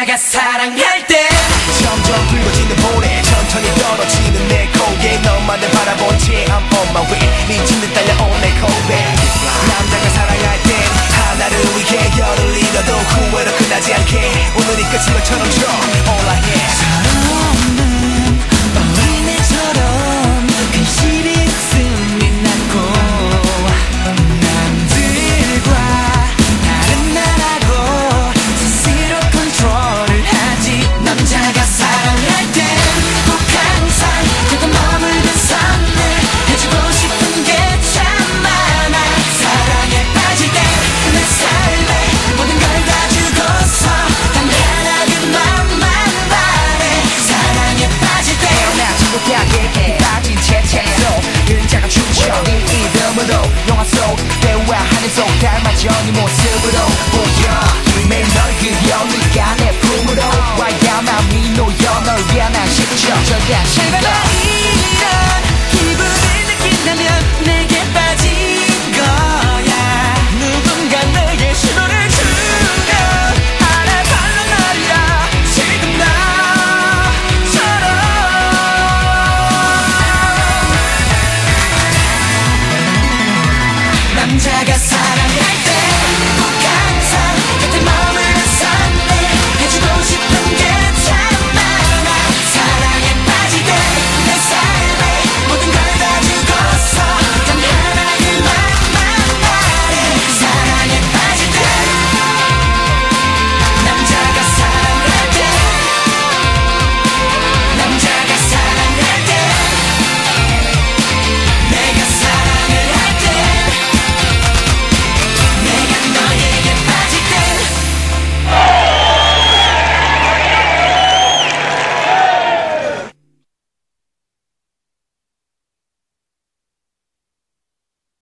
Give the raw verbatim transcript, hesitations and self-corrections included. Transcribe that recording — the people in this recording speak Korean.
남자가 사랑할 때 점점 붉어지는 볼에 천천히 떨어지는 내 고개 너만을 바라본 채 I'm on my way 미친 듯 달려온 내 고백 남자가 사랑할 땐 하나를 위해 열을 잃어도 후회로 끝나지 않게 오늘이 끝인 것처럼 줘 All I am